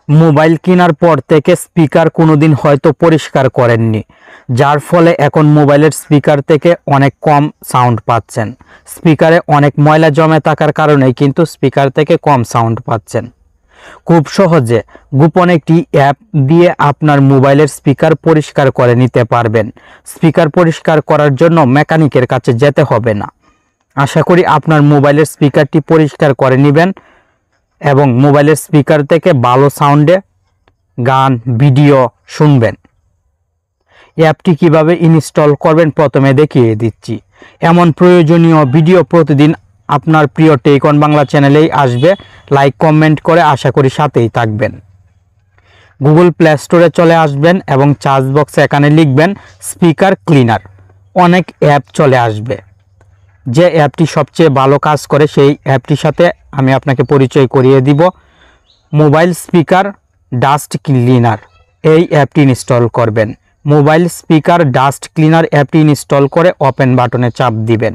Mobile কেনার পর থেকে স্পিকার কোনোদিন হয়তো পরিষ্কার করেননি, যার ফলে এখন মোবাইলের স্পিকার থেকে অনেক কম সাউন্ড পাচ্ছেন। স্পিকারে অনেক ময়লা জমে থাকার কারণেই কিন্তু স্পিকার থেকে কম সাউন্ড পাচ্ছেন। খুব সহজে গোপন একটি অ্যাপ দিয়ে আপনার মোবাইলের স্পিকার পরিষ্কার করে নিতে পারবেন। স্পিকার পরিষ্কার করার জন্য মেকানিকের কাছে যেতে হবে না। আশা করি আপনার মোবাইলের স্পিকারটি পরিষ্কার করে নেবেন এবং মোবাইলের স্পিকার থেকে ভালো সাউন্ডে গান ভিডিও শুনবেন। অ্যাপটি কিভাবে ইনস্টল করবেন প্রথমে দেখিয়ে দিচ্ছি। এমন প্রয়োজনীয় ভিডিও প্রতিদিন আপনার প্রিয় টেক অন বাংলা চ্যানেলেই আসবে। লাইক কমেন্ট করে আশা করি সাথেই থাকবেন। গুগল প্লে স্টোরে চলে আসবেন এবং সার্চ বক্সে এখানে লিখবেন স্পিকার ক্লিনার। অনেক অ্যাপ চলে আসবে। যে অ্যাপটি সবচেয়ে ভালো কাজ করে সেই অ্যাপটির সাথে আমি আপনাকে পরিচয় করিয়ে দিব। মোবাইল স্পিকার ডাস্ট ক্লিনার এই অ্যাপটি ইনস্টল করবেন। মোবাইল স্পিকার ডাস্ট ক্লিনার অ্যাপটি ইনস্টল করে ওপেন বাটনে চাপ দিবেন।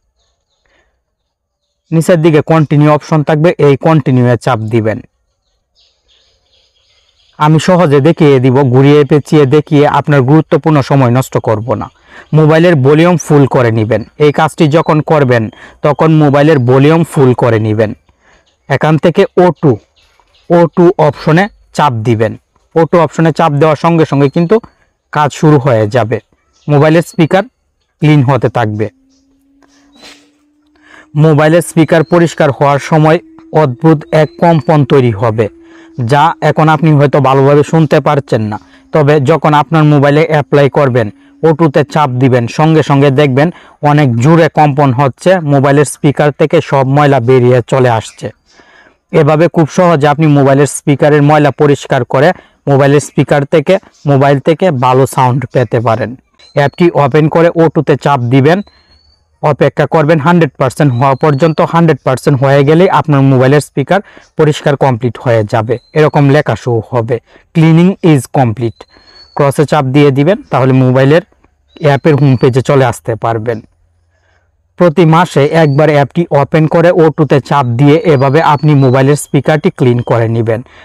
নিচের দিকে কন্টিনিউ অপশন থাকবে, এই কন্টিনিউয়ে চাপ দিবেন। আমি সহজে দেখিয়ে দিব, ঘুরিয়ে পেঁচিয়ে দেখিয়ে আপনার গুরুত্বপূর্ণ সময় নষ্ট করব না। মোবাইলের ভলিউম ফুল করে নেবেন। এই কাজটি যখন করবেন তখন মোবাইলের ভলিউম ফুল করে নেবেন। এখান থেকে ও টু অপশনে চাপ দিবেন। ও2 অপশনে চাপ দেওয়ার সঙ্গে সঙ্গে কিন্তু কাজ শুরু হয়ে যাবে। মোবাইলের স্পিকার ক্লিন হতে থাকবে। মোবাইলের স্পিকার পরিষ্কার হওয়ার সময় অদ্ভুত এক কম্পন তৈরি হবে, যা এখন আপনি হয়তো ভালোভাবে শুনতে পারছেন না। তবে যখন আপনার মোবাইলে অ্যাপ্লাই করবেন, ও2তে চাপ দিবেন, সঙ্গে সঙ্গে দেখবেন অনেক জোরে কম্পন হচ্ছে, মোবাইলের স্পিকার থেকে সব ময়লা বেরিয়ে চলে আসছে। এভাবে খুব সহজে আপনি মোবাইলের স্পিকারের ময়লা পরিষ্কার করে মোবাইল থেকে ভালো সাউন্ড পেতে পারেন। অ্যাপটি ওপেন করে ও2তে চাপ দিবেন, অপেক্ষা করবেন 100% হওয়া পর্যন্ত। 100% হয়ে গেলেই আপনার মোবাইলের স্পিকার পরিষ্কার কমপ্লিট হয়ে যাবে। এরকম লেখা শো হবে, ক্লিনিং ইজ কমপ্লিট। ক্রসে চাপ দিয়ে দিবেন, তাহলে মোবাইলের অ্যাপের হোম পেজে চলে আসতে পারবেন। প্রতি মাসে একবার অ্যাপটি ওপেন করে ও2তে চাপ দিয়ে এভাবে আপনি মোবাইলের স্পিকারটি ক্লিন করে নেবেন।